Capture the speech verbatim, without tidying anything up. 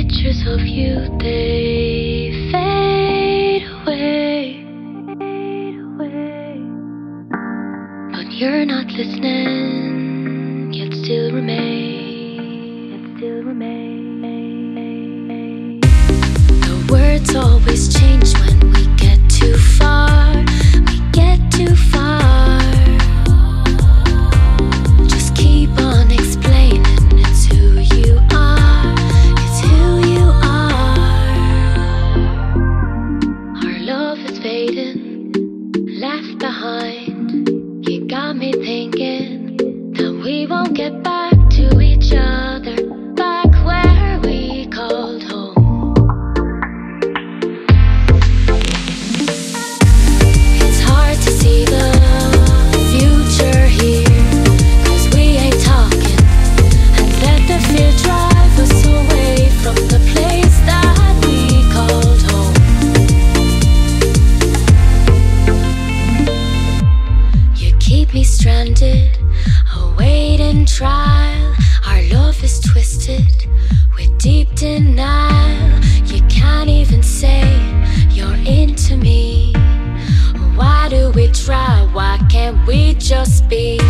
pictures of you, they fade away. But you're not listening, yet still remain. Yet still remain. The words always change when we get too far. We get too far. Just keep on explaining it's who you are. It's who you are. Our love is fading, left behind. You got me thinking that we won't get back to each other, back where we called home. It's hard to see the future here, 'cause we ain't talking, and let the fear drive us away from the place that we called home. You keep me stranded, awaiting trial. Our love is twisted with deep denial. You can't even say you're into me. Why do we try? Why can't we just be?